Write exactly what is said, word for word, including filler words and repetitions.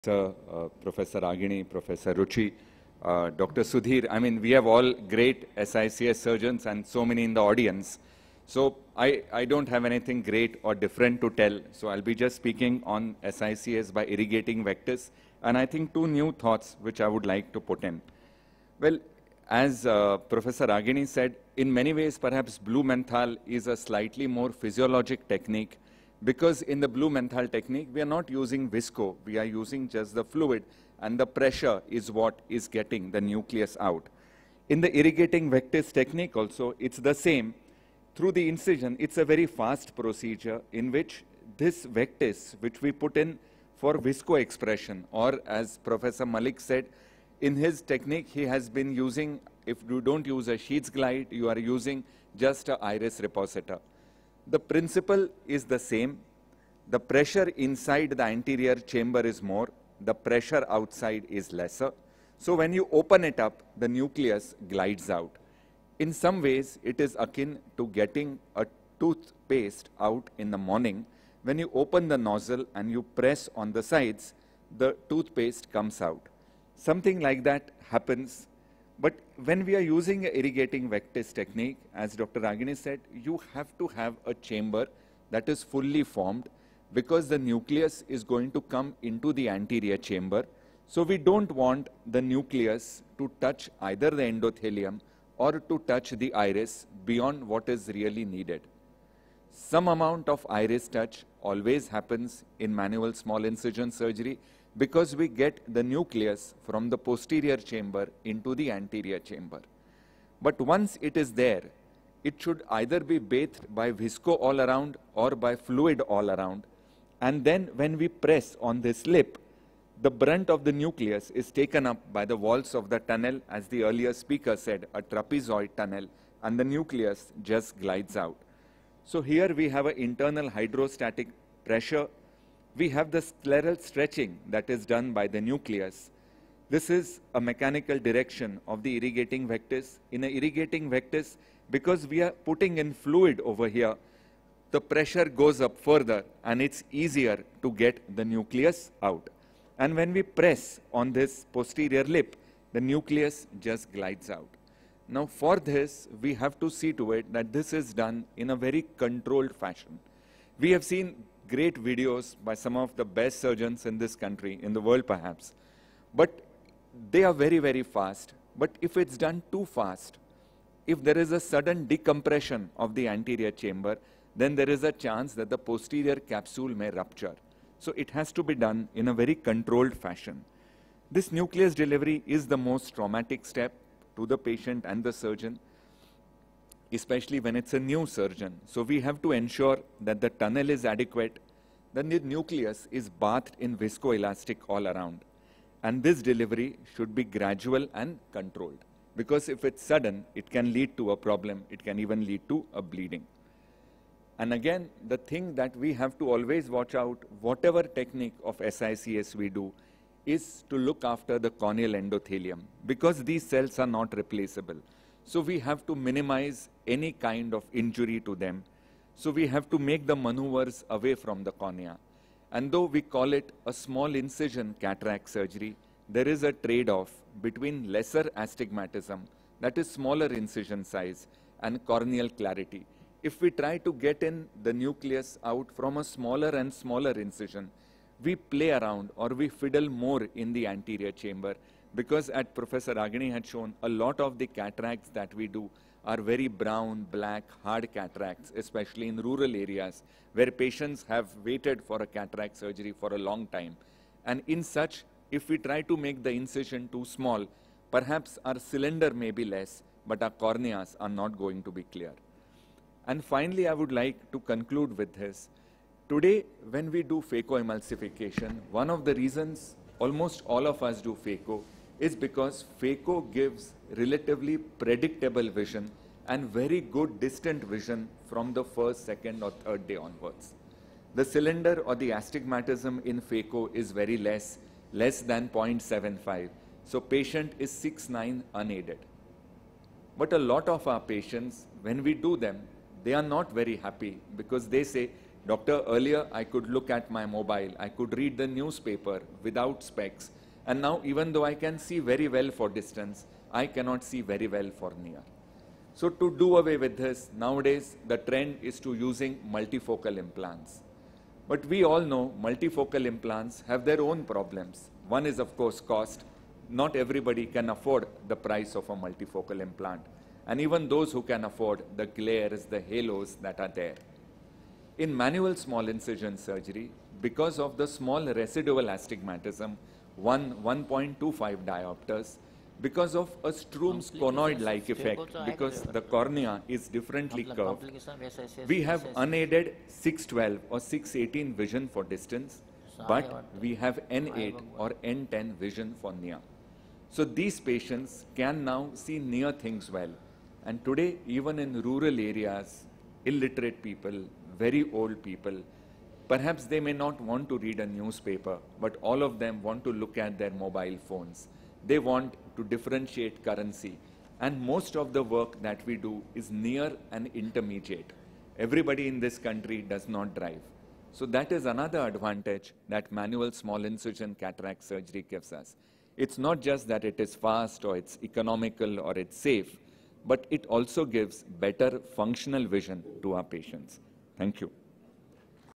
Sir, uh, Professor Agini, Professor Ruchi, uh, Doctor Sudhir. I mean, we have all great S I C S surgeons and so many in the audience. So I, I don't have anything great or different to tell. So I'll be just speaking on S I C S by irrigating Vectis. And I think two new thoughts which I would like to put in. Well, as uh, Professor Agini said, in many ways, perhaps blue menthol is a slightly more physiologic technique, because in the blue menthol technique, we are not using visco, we are using just the fluid, and the pressure is what is getting the nucleus out. In the irrigating Vectis technique also, it's the same. Through the incision, it's a very fast procedure in which this Vectis, which we put in for visco expression, or as Professor Malik said, in his technique, he has been using, if you don't use a Sheets glide, you are using just a iris repositor. The principle is the same. The pressure inside the anterior chamber is more. The pressure outside is lesser. So when you open it up, the nucleus glides out. In some ways, it is akin to getting a toothpaste out in the morning. When you open the nozzle and you press on the sides, the toothpaste comes out. Something like that happens. But when we are using an irrigating Vectis technique, as Doctor Agini said, you have to have a chamber that is fully formed, because the nucleus is going to come into the anterior chamber. So we don't want the nucleus to touch either the endothelium or to touch the iris beyond what is really needed. Some amount of iris touch always happens in manual small incision surgery, because we get the nucleus from the posterior chamber into the anterior chamber. But once it is there, it should either be bathed by visco all around or by fluid all around. And then when we press on this lip, the brunt of the nucleus is taken up by the walls of the tunnel, as the earlier speaker said, a trapezoid tunnel, and the nucleus just glides out. So here we have an internal hydrostatic pressure. We have the scleral stretching that is done by the nucleus. This is a mechanical direction of the irrigating Vectis. In an irrigating Vectis, because we are putting in fluid over here, the pressure goes up further and it's easier to get the nucleus out. And when we press on this posterior lip, the nucleus just glides out. Now for this, we have to see to it that this is done in a very controlled fashion. We have seen great videos by some of the best surgeons in this country, in the world perhaps. But they are very, very fast. But if it's done too fast, if there is a sudden decompression of the anterior chamber, then there is a chance that the posterior capsule may rupture. So it has to be done in a very controlled fashion. This nucleus delivery is the most traumatic step to the patient and the surgeon, especially when it's a new surgeon. So we have to ensure that the tunnel is adequate, then the nucleus is bathed in viscoelastic all around. And this delivery should be gradual and controlled, because if it's sudden, it can lead to a problem. It can even lead to a bleeding. And again, the thing that we have to always watch out, whatever technique of S I C S we do, is to look after the corneal endothelium, because these cells are not replaceable. So we have to minimize any kind of injury to them. So we have to make the maneuvers away from the cornea. And though we call it a small incision cataract surgery, there is a trade-off between lesser astigmatism, that is smaller incision size, and corneal clarity. If we try to get in the nucleus out from a smaller and smaller incision, we play around or we fiddle more in the anterior chamber, because as Professor Agini had shown, a lot of the cataracts that we do are very brown, black, hard cataracts, especially in rural areas where patients have waited for a cataract surgery for a long time. And in such, if we try to make the incision too small, perhaps our cylinder may be less, but our corneas are not going to be clear. And finally, I would like to conclude with this. Today, when we do phacoemulsification, one of the reasons almost all of us do phaco is because phaco gives relatively predictable vision and very good distant vision from the first, second, or third day onwards. The cylinder or the astigmatism in phaco is very less, less than zero point seven five. So patient is six nine unaided. But a lot of our patients, when we do them, they are not very happy, because they say, Doctor, earlier I could look at my mobile, I could read the newspaper without specs, and now even though I can see very well for distance, I cannot see very well for near. So to do away with this, nowadays the trend is to using multifocal implants. But we all know multifocal implants have their own problems. One is of course cost. Not everybody can afford the price of a multifocal implant. And even those who can afford, the glares, the halos that are there. In manual small incision surgery, because of the small residual astigmatism, one, one point two five diopters, because of a Sturm's conoid-like effect, because the cornea is differently curved, we have unaided six twelve or six eighteen vision for distance, but we have N eight or N ten vision for near. So these patients can now see near things well. And today, even in rural areas, illiterate people, very old people, perhaps they may not want to read a newspaper, but all of them want to look at their mobile phones. They want to differentiate currency. And most of the work that we do is near and intermediate. Everybody in this country does not drive. So that is another advantage that manual small incision cataract surgery gives us. It's not just that it is fast or it's economical or it's safe, but it also gives better functional vision to our patients. Thank you.